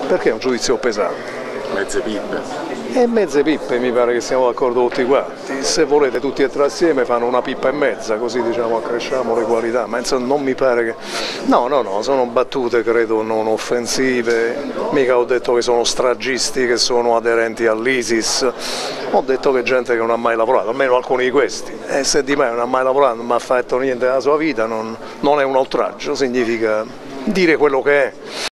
perché è un giudizio pesante. Mezze pippe. E mezze pippe, mi pare che siamo d'accordo tutti quanti. Se volete tutti e tre assieme fanno una pippa e mezza, così diciamo accresciamo le qualità, ma insomma non mi pare che... No, sono battute credo non offensive, mica ho detto che sono stragisti, che sono aderenti all'ISIS, ho detto che gente che non ha mai lavorato, almeno alcuni di questi, e se di me non ha mai lavorato, non ha fatto niente nella sua vita, non è un oltraggio, significa dire quello che è.